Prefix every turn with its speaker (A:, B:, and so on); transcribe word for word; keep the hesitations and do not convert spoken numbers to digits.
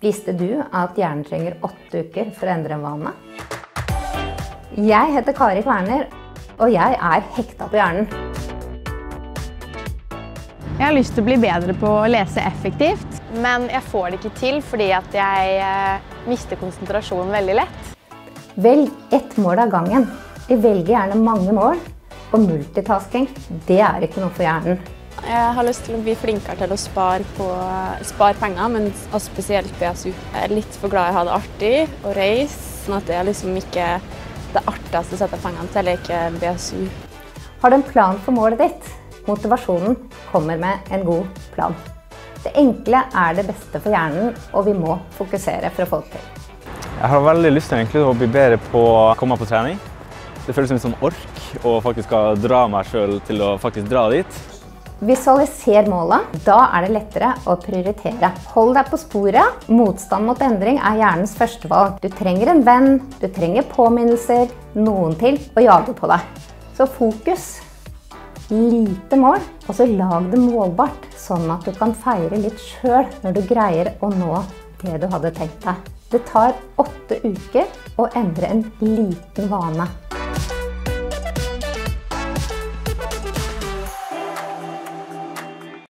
A: Visste du at hjernen trenger åtte uker for å endre en vane? Jeg heter Kari Kverner, og jeg er hekta på hjernen.
B: Jeg har lyst til å bli bedre på å lese effektivt, men jeg får det ikke til fordi at jeg mister konsentrasjonen veldig lett.
A: Velg ett mål av gangen. Vi velger gjerne mange mål, og multitasking, det er ikke noe for hjernen.
C: Jeg har lyst til å bli flinkere til å spare, på, spare penger, men spesielt B S U. Jeg er litt for glad i å ha det artig og reise, sånn at det er liksom ikke det artigste å sette pengene til, ikke B S U.
A: Har du en plan for målet ditt? Motivasjonen kommer med en god plan. Det enkle er det beste for hjernen, og vi må fokusere for å få det til.
D: Jeg har veldig lyst til egentlig å bli bedre på å komme på trening. Det føles som ork, og faktisk skal dra meg selv til å faktisk dra dit.
A: Visualiser målet, da er det lettere å prioritere. Hold deg på sporet. Motstand mot endring er hjernens førstevalg. Du trenger en venn, du trenger påminnelser, noen til å jage på deg. Så fokus, lite mål, og så lag det målbart, sånn at du kan feire litt selv når du greier å nå det du hadde tenkt deg. Det tar åtte uker å endre en liten vane.